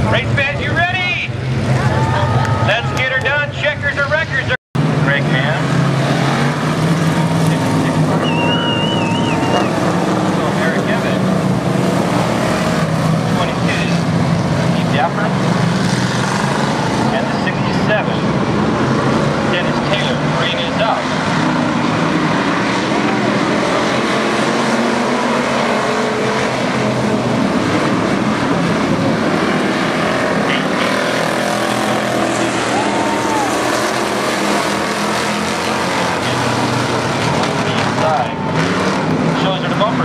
Race fans, you ready? Let's get her done. Checkers or records. Greg Mann. Eric Evans. 22. Steve Dapper. And the 67. Dennis Taylor. Green is up. Shows her the bumper.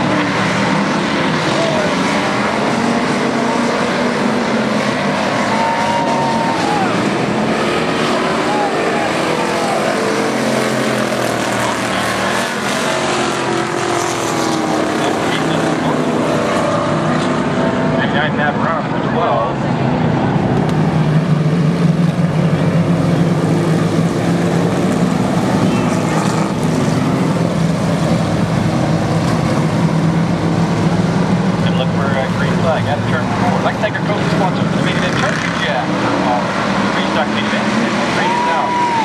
And 9 map run for 12. Flag at turn 4. I'd like to thank our co-sponsor for the meeting at Turkey Jack. Restock meeting. Green is out.